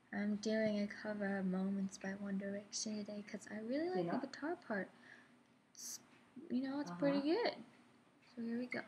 I'm doing a cover of Moments by One Direction today because I really like the guitar part. It's, it's pretty good. So here we go.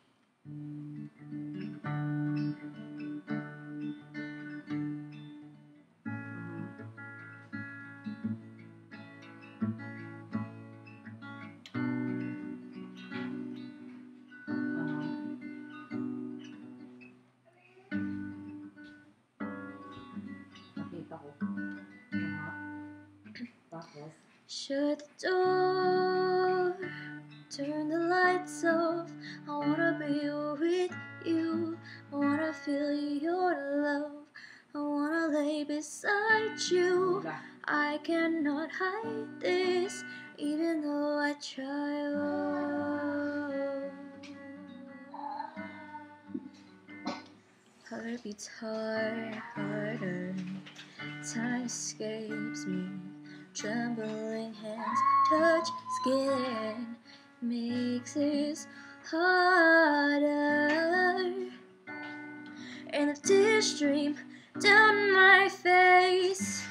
Shut the door, turn the lights off. I wanna be with you, I wanna feel your love, I wanna lay beside you. I cannot hide this, even though I try. Heart beats harder, time escapes me. Trembling hands touch skin, makes this harder. And the tears stream down my face.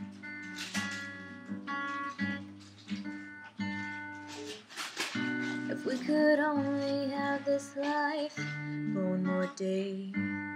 If we could only have this life for one more day.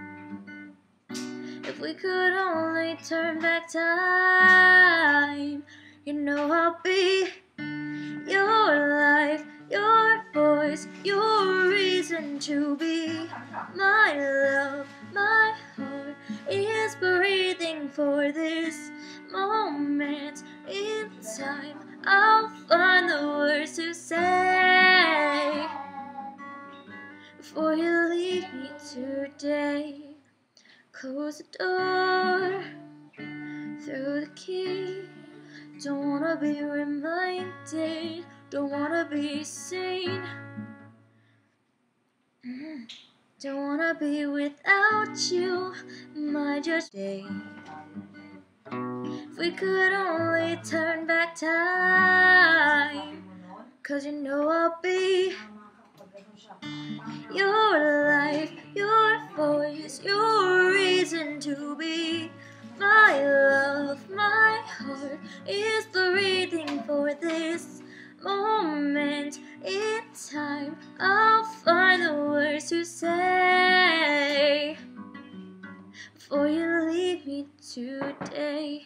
If we could only turn back time, I'll be your life, your voice, your reason to be. My love, my heart is breathing for this moment in time. I'll find the words to say before you leave me today. Close the door, throw the key. Don't wanna be reminded, don't wanna be seen. Don't wanna be without you, my just day. If we could only turn back time, 'cause I'll be your life, your voice, your reason to be. My love, my heart is breathing for this moment in time. I'll find the words to say before you leave me today.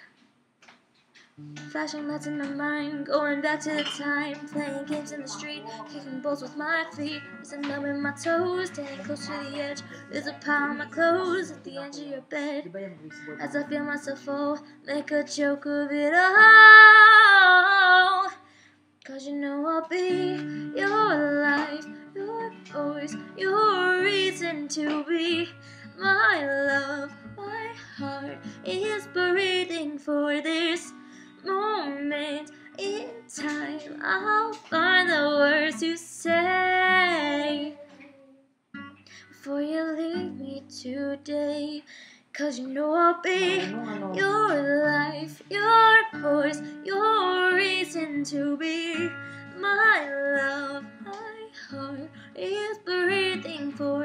Flashing lights in my mind, going back to the time, playing games in the street, kicking balls with my feet. There's a numb in my toes, standing close to the edge. There's a pile on my clothes at the edge of your bed. As I feel myself fall, make a joke of it all. 'Cause I'll be your life, your voice, your reason to be. My love, my heart is breathing for this moment in time. I'll find the words to say before you leave me today. 'Cause I'll be your life, your voice, your reason to be. My love, my heart is breathing for